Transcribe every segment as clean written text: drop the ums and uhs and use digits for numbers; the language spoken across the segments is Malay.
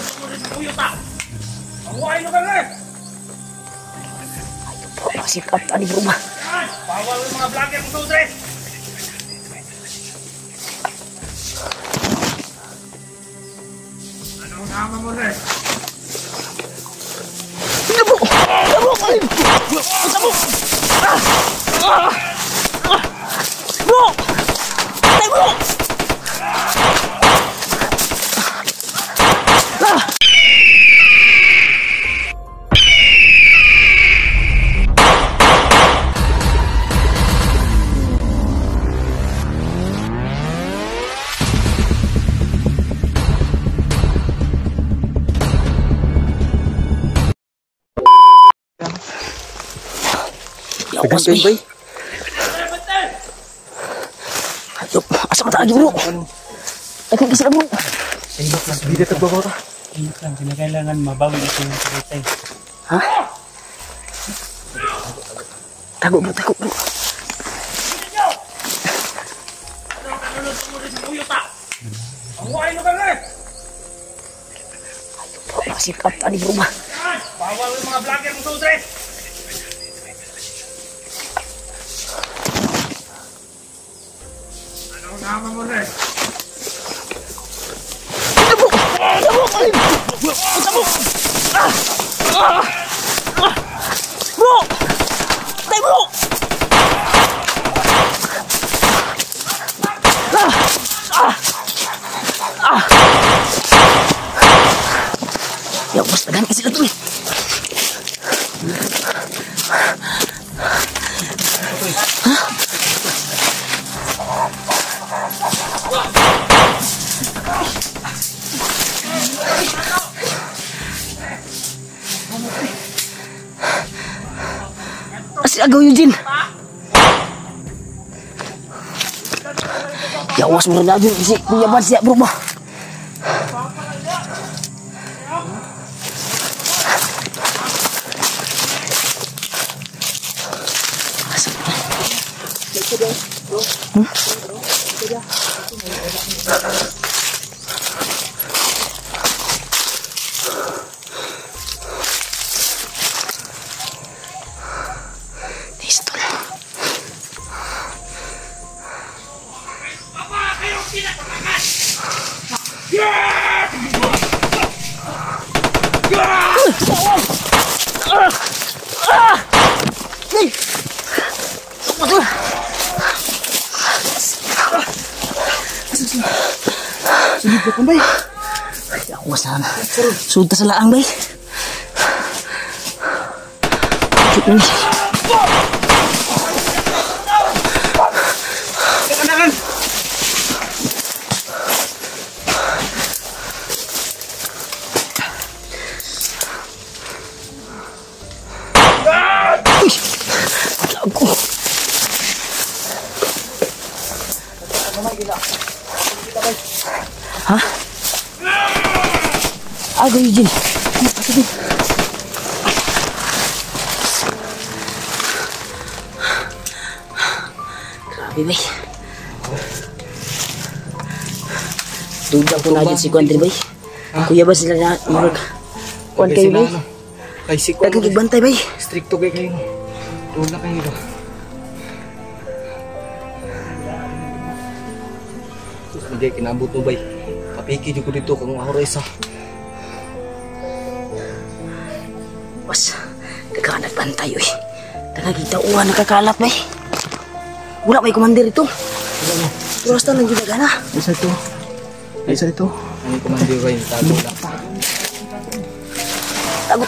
Sikap tadi berubah. Bawal mga vlogger mo to, Dre. Anong nama mo, Dre? Bro! Hey, bro! Awas, bay. Ayo, asa mata lagi, bro. Ayo, kisah, bro. Ingat lang, hindi dito ba ka? Ingat lang, kinakailangan mabawi ito yung sakitay. Ha? Tago, bro, tago, bro. Ayo, sikap tadi berubah. Bawal mga vlogger mo to, Dre. Nama mo, Dre. Bro! Tay, bro! Ya, bos, tegan isi itu. Asik agaw Eugene. Ya awas merendah aja si punya ban siap berubah. Sunod bay. Awas sana. Sudah selaang bay. Hah? Aku izin. Grabe, bay. Tudang ko na dyan si Kuan, bay. Kuya ba sila na Kuan kayo, bay? Kay si Kuan. Nagbantay, bay. Stricto kayo. Tula kayo ba? Hindi kinabot mo bay. Papiki ko dito kung ahores ha. Was, kagana nagbantay oy. Tagagita uwan nakakalat bay. Wala may komandir ito. Terus ta nang ginagana. Isa ito. Isa ito. Ang komandir bay tago lang. Tago.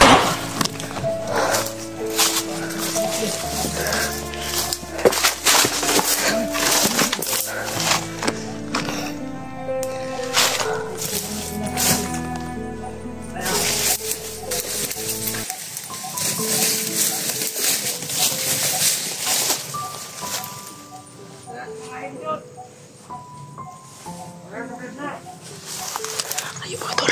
Ayo betul.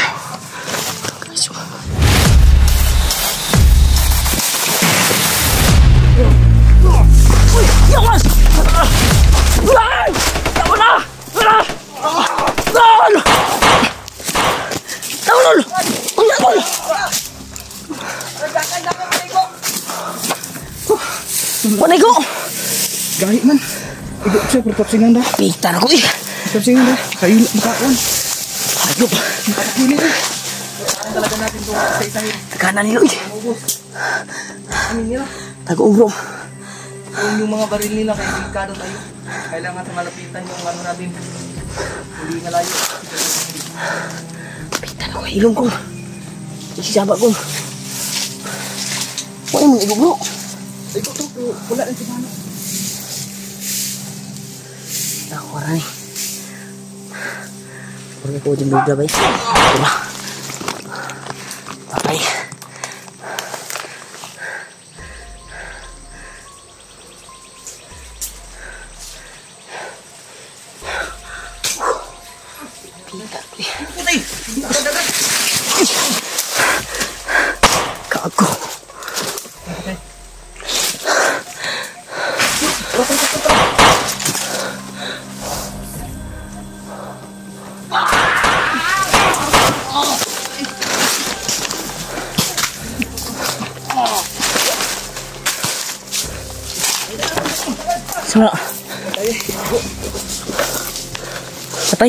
Ya mas. Tak boleh. Tak boleh. tol. Unya tol. Mana ko? Gahi man. Ibu saya pertapsingan dah. Pitar ko eh. Pertapsingan dah. Kayu makawan. Hayop. Ini eh. Talaga natin to sa isahin. Tekanan nilo eh. Ano nila? Tago-uro. Yung mga baril nila kaya delikado tayo. Kailangan sa malapitan yung ano natin. Hindi nga layo. Pitar ko ilong ko. Isisaba ko. Wala mong igo bro. Igo to. Wala rin si Mano. Ako rin. Pagka ko din buga ba eh. Diba? Patay. Kago. Sama. Patay.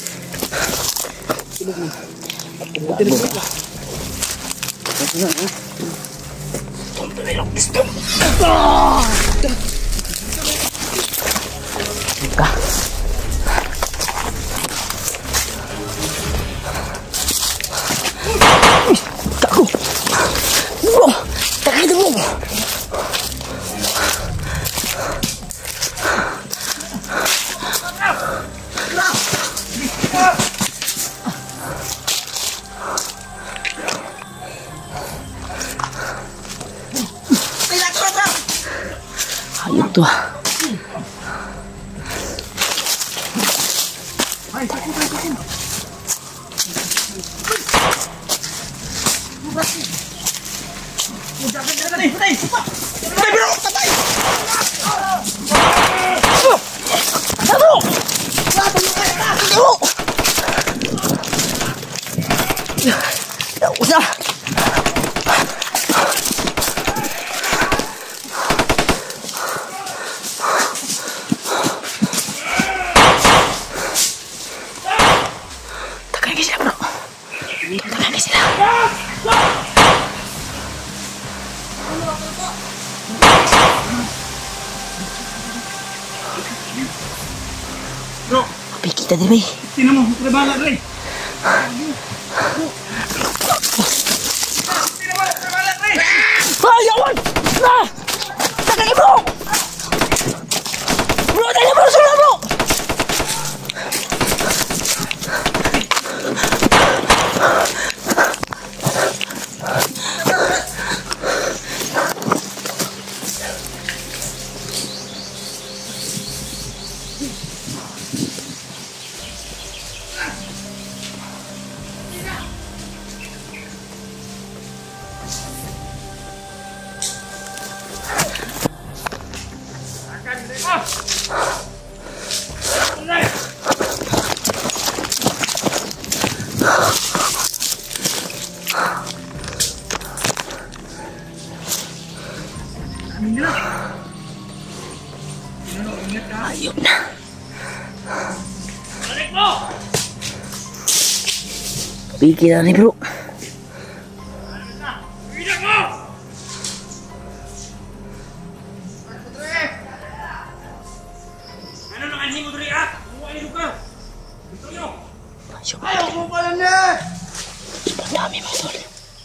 Kaku. Bro, tak ada bro. Hayop tuh. Ya usah. Tekan ke sini bro. Tekan ke sini. Bro, Tapi kita deh, bay. tinan mo, trebala Dre. Ah, yawan! Nah! Tekan ke bro! Bro, tanya bro, sudah bro! Ayun na. Balik mo! Pikir na ni bro. Bilang mo! Ano nang anhin mo Dre ah? Kumuha niyo ka! Gusto nyo! Ayaw ko pala na! Dami mga tol.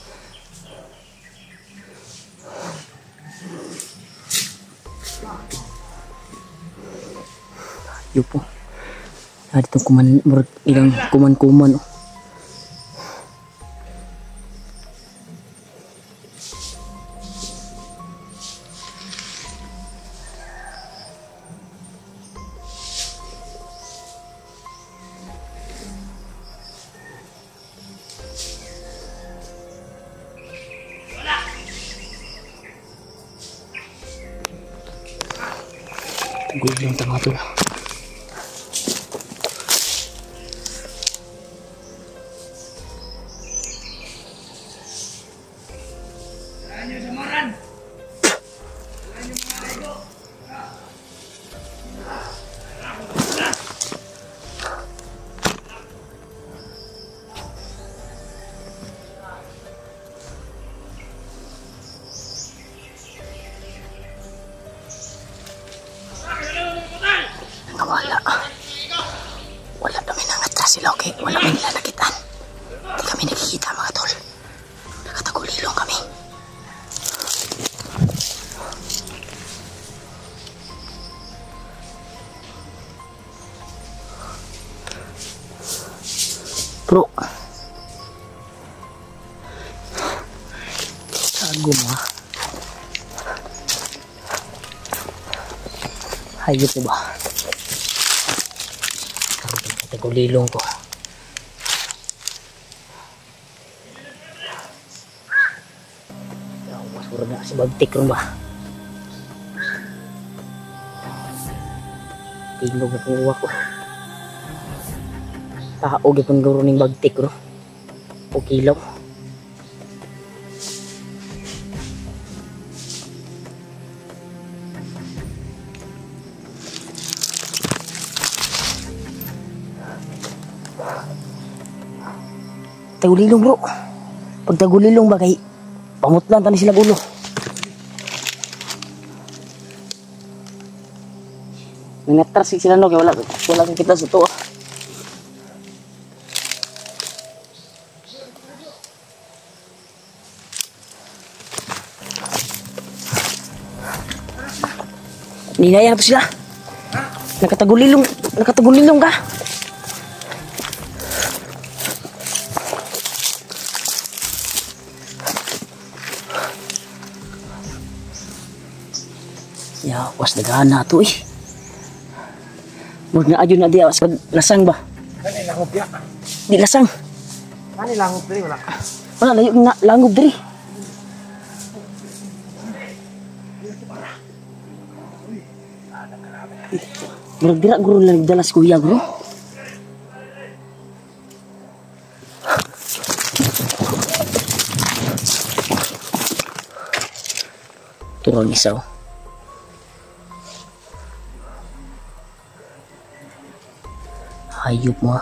Ayun po. Ada itong kuman, ilang kuman-kuman. Oh. Gulong tengah tu lah. Guma. Hayop na ba? Katagulilong ko. Masura na si bagtik ron ba? Tingog na kong uwa ko. Taog yung luro ng bagtik ron. O kilaw. Tagulilong bro. Pag tagulilong ba kay pamutlan tani sila gulo. Nangatras sila no kay wala kang kita sa to. Ninayan po sila. Nakatagulilong ka. Ya, was nagana to eh. Murag na adyo na diya, was lasang ba? Kani langob ya. Di lasang. Kani langob diri wala. Wala layo na langob diri. Murag dira guro lang dalas kuya bro. Turang isaw. Hayop mo.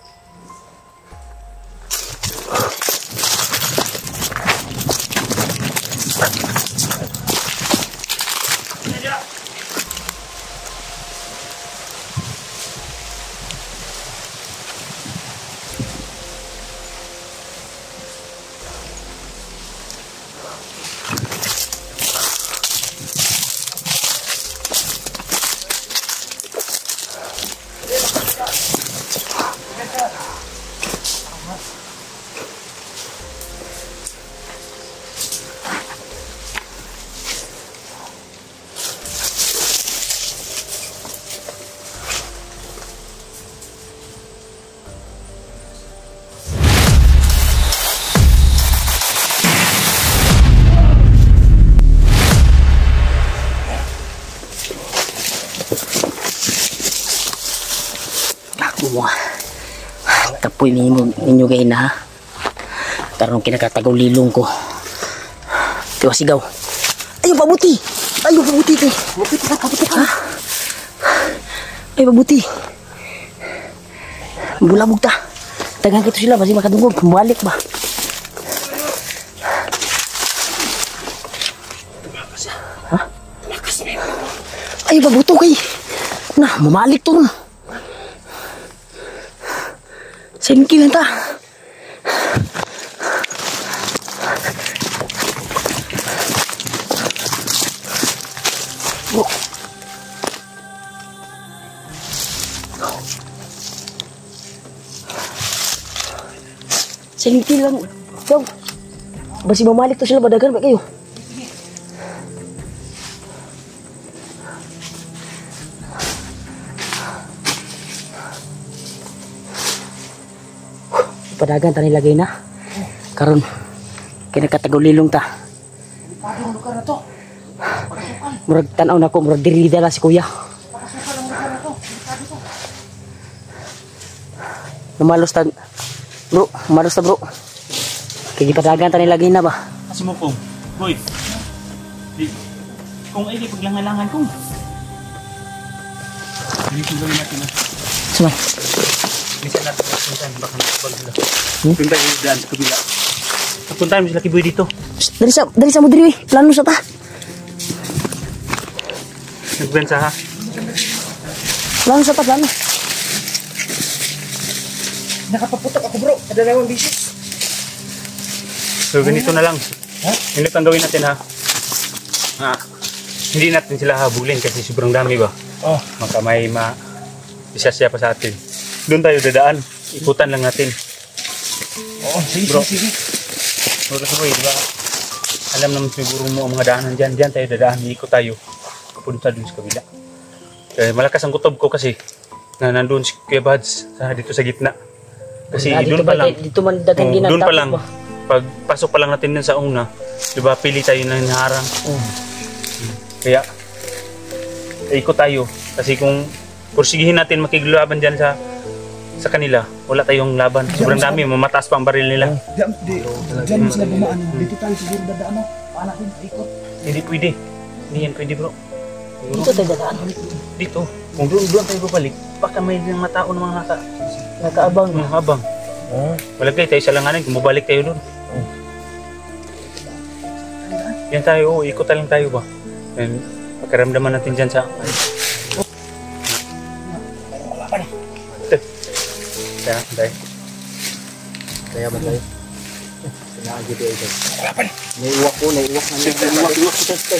Tapoy ninyo kayo na ha. Karong kinakatagulilong ko. Tiwa sigaw. Ayaw pabuti. Ayaw pabuti kay. Pabuti ka. Ayaw pabuti. Bulabog ta. Tagang kito sila basi makadungog. Balik ba? Ha? Ayaw pabuto kay. Nah, mamalik to ron. Sengki lang ta. Oh. Sengki lang. Daw. Basi mamalik to sila badagan ba kayo? Padagan tani lagay na. Karon kinakatagulilong ta. Padong lugar na to. Murag tanaw na ko, murag diri dala si kuya. Pakasuka lang lugar na to. Delikado to. Namalos ta. Bro, malos ta bro. Kaya padagan tani lagay na ba? Kasi mo kong, boy. Kung ay di paglangalangan kong. Hindi ko gawin natin na. Sumay. Minsan natin puntahan, baka nakapag sila. Puntahan yung daan sa kabila. Puntahan mo sila kiboy dito. Dari sa mo diri, plano sa ta. Nagbensa ha? Plano sa ta, plano. Nakapaputok ako bro. Kadalawang bisis. So ganito na lang. Ha? Ganito ang gawin natin ha. Hindi natin sila habulin kasi sobrang dami ba. Oh. Maka may isa siya pa sa atin. Doon tayo dadaan. Ikutan lang natin. Oo, sige, Bro. sige. Bro, kasi boy, diba? alam naman siguro mo ang mga daanan dyan. Dyan tayo dadaan, ikot tayo. Papunta dun sa kabila. Kaya malakas ang kutob ko kasi na nandun si Kuya Bads dito sa gitna. Kasi doon pa lang. Dito man dagang Doon pa ginatapos lang. ba? Pag pasok pa lang natin dun sa una, di ba pili tayo ng hinaharang. Kaya ikot tayo. Kasi kung pursigihin natin makiglaban dyan sa kanila, wala tayong laban. Sobrang dami, mamataas pa ang baril nila. Diyan sila bumaan. Dito tayo siguro dadaan mo. Paano natin ikot? Hindi pwede. Hindi yan pwede bro. Dito tayo dadaan. Dito. Kung doon tayo babalik, baka may mga tao na mga Nakaabang. habang. Malagay tayo sa langanin, kung mabalik tayo doon. Yan tayo, ikot lang tayo ba? And pagkaramdaman natin dyan sa... Kaya, tayo. Kaya ba tayo? Sinaagi tayo ito. Naiuwak ko, naiuwak na niya. Naiuwak ko tayo.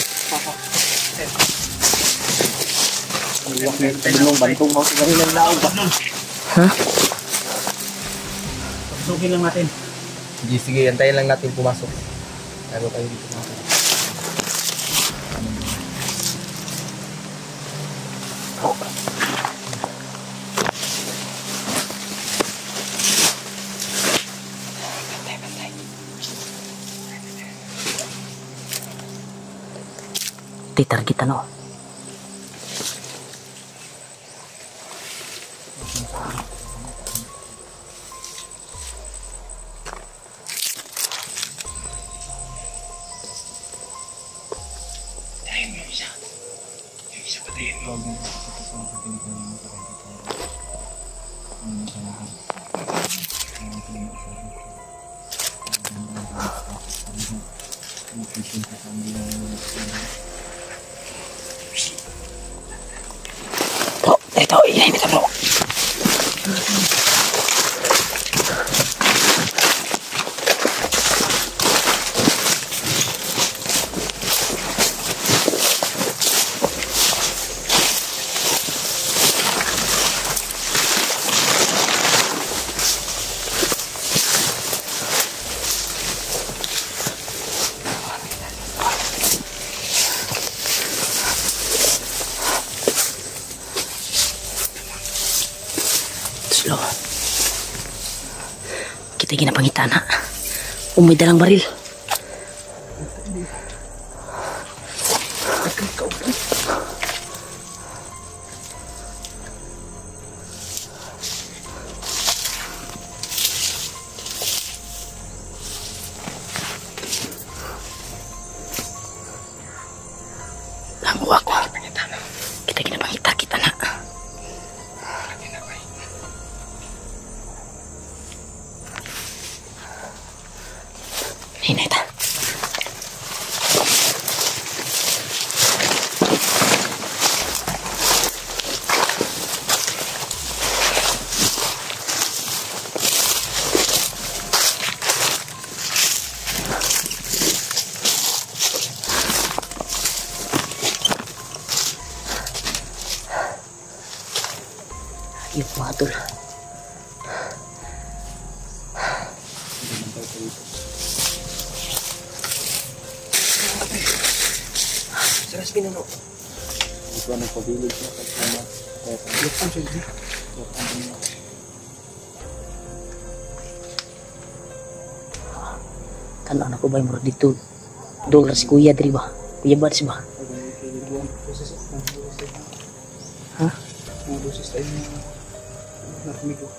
Naiuwak na yung tabulong bantong mo. Sige ng laog ba? Ha? Pagsukin lang natin. Sige, antayin lang natin pumasok. Bago tayo dito pumasok. Titarget ano? Bro, dito, inahin ito bro. Slow. Kita ginapangitan ha. May dalang baril. Langguak ko. Kita ginapangitan kita na. Ini ta. Yuk matul. Seras pinuno. Ito ang nagpabilig na kasama. Yakan siya di. Kan anak ko ba yung dito? Dolar si Kuya diri ba? Kuya Bads ba? Ha? Mga dosis tayo ng narmigo.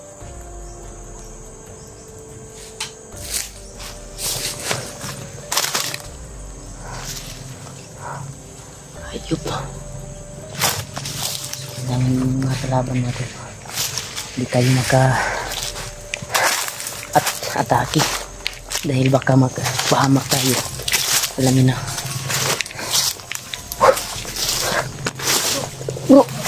Ayup. Ang mga kalaban natin. Hindi tayo atake. Dahil baka magpahamak tayo. Alam niyo na. Bro.